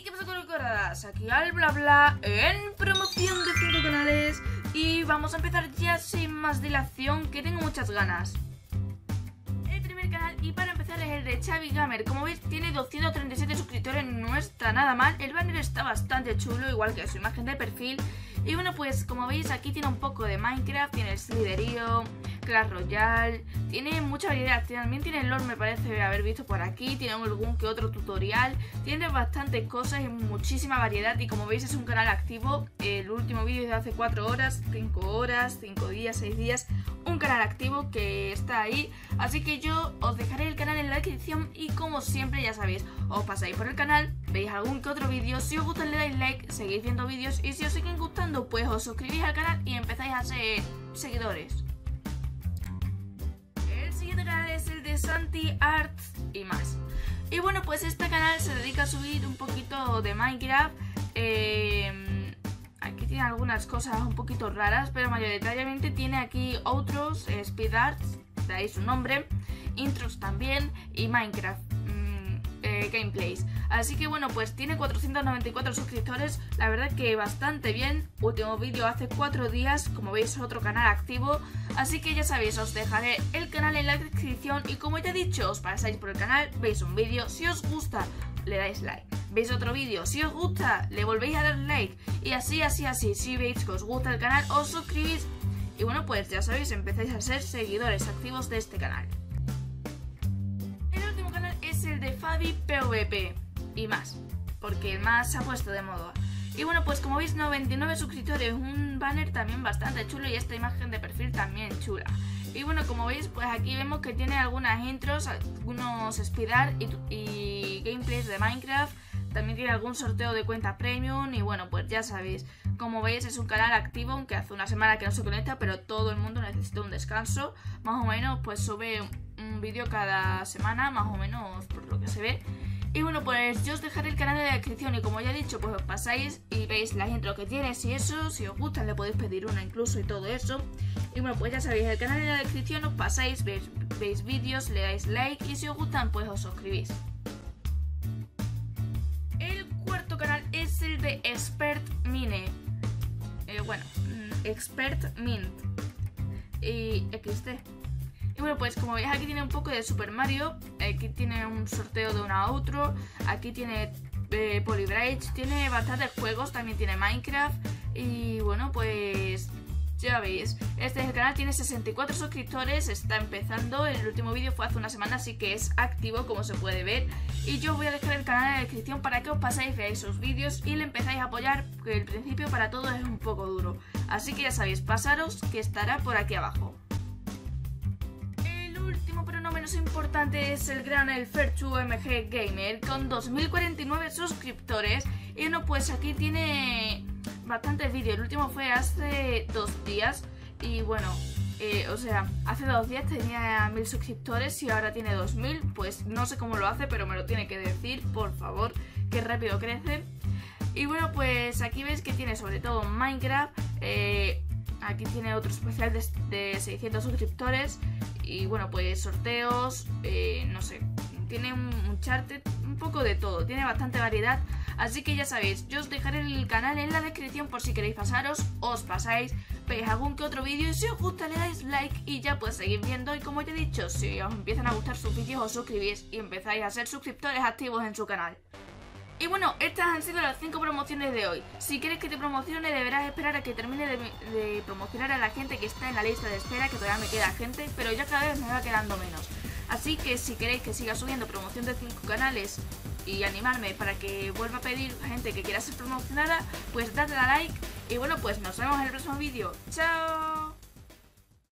¿qué pasa, coloradas? Aquí al bla bla en promoción de 5 canales. Y vamos a empezar ya sin más dilación, que tengo muchas ganas. El primer canal, y para empezar, es el de Xavi Gamer. Como veis, tiene 237 suscriptores, no está nada mal. El banner está bastante chulo, igual que su imagen de perfil. Y bueno, pues como veis, aquí tiene un poco de Minecraft, tiene el Sliderío, Clash Royale, tiene mucha variedad. También tiene el lore, me parece haber visto por aquí, tiene algún que otro tutorial, tiene bastantes cosas y muchísima variedad. Y como veis, es un canal activo. El último vídeo es de hace 4 horas, 5 días, 6 días. Un canal activo que está ahí. Así que yo os dejaré el canal en la descripción. Y como siempre, ya sabéis, os pasáis por el canal, veis algún que otro vídeo. Si os gustan, le dais like, seguís viendo vídeos. Y si os siguen gustando, pues os suscribís al canal y empezáis a ser seguidores. El siguiente canal es el de Santi Arts y más. Y bueno, pues este canal se dedica a subir un poquito de Minecraft. Aquí tiene algunas cosas un poquito raras, pero mayoritariamente tiene aquí otros speed arts, de ahí su nombre, intros también, y Minecraft gameplays. Así que bueno, pues tiene 494 suscriptores, la verdad que bastante bien. Último vídeo hace 4 días, como veis, otro canal activo. Así que ya sabéis, os dejaré el canal en la descripción. Y como ya he dicho, os pasáis por el canal, veis un vídeo, si os gusta, le dais like. Veis otro vídeo, si os gusta, le volvéis a dar like. Y así. Si veis que os gusta el canal, os suscribís. Y bueno, pues ya sabéis, empezáis a ser seguidores activos de este canal. El último canal es el de Fabi PvP y más, porque el más se ha puesto de moda. Y bueno, pues como veis, 99 suscriptores, un banner también bastante chulo y esta imagen de perfil también chula. Y bueno, como veis, pues aquí vemos que tiene algunas intros, algunos speedart y gameplays de Minecraft. También tiene algún sorteo de cuenta premium. Y bueno, pues ya sabéis, como veis, es un canal activo, aunque hace una semana que no se conecta, pero todo el mundo necesita un descanso. Más o menos, pues sube un vídeo cada semana, más o menos por lo que se ve. Y bueno, pues yo os dejaré el canal en la descripción. Y como ya he dicho, pues os pasáis y veis las intros que tiene. Si eso, si os gustan, le podéis pedir una incluso y todo eso. Y bueno, pues ya sabéis, el canal en la descripción, os pasáis, veis vídeos, le dais like. Y si os gustan, pues os suscribís. El cuarto canal es el de Expert Mine. Expert Mint y XD. Y bueno, pues como veis, aquí tiene un poco de Super Mario, aquí tiene un sorteo de una outro, aquí tiene Polybridge, tiene bastantes juegos, también tiene Minecraft. Y bueno, pues ya veis, este es el canal, tiene 64 suscriptores, está empezando, el último vídeo fue hace una semana, así que es activo, como se puede ver. Y yo os voy a dejar el canal en la descripción para que os pasáis, veáis sus vídeos y le empezáis a apoyar, porque el principio para todos es un poco duro. Así que ya sabéis, pasaros, que estará por aquí abajo. El último, pero no menos importante, es el gran Ferchu-MG Gamer, con 2049 suscriptores. Y bueno, pues aquí tiene bastantes vídeos. El último fue hace 2 días. Y bueno, hace 2 días tenía 1000 suscriptores y ahora tiene 2000. Pues no sé cómo lo hace, pero me lo tiene que decir, por favor, que rápido crece. Y bueno, pues aquí veis que tiene sobre todo Minecraft. Aquí tiene otro especial de 600 suscriptores. Y bueno, pues sorteos, no sé, tiene un chart, un poco de todo, tiene bastante variedad. Así que ya sabéis, yo os dejaré el canal en la descripción por si queréis pasaros, os pasáis, veis algún que otro vídeo y si os gusta le dais like y ya pues seguir viendo. Y como ya he dicho, si os empiezan a gustar sus vídeos, os suscribís y empezáis a ser suscriptores activos en su canal. Y bueno, estas han sido las 5 promociones de hoy. Si quieres que te promocione, deberás esperar a que termine de promocionar a la gente que está en la lista de espera, que todavía me queda gente, pero ya cada vez me va quedando menos. Así que si queréis que siga subiendo promoción de 5 canales y animarme para que vuelva a pedir gente que quiera ser promocionada, pues dadle a like. Y bueno, pues nos vemos en el próximo vídeo. ¡Chao!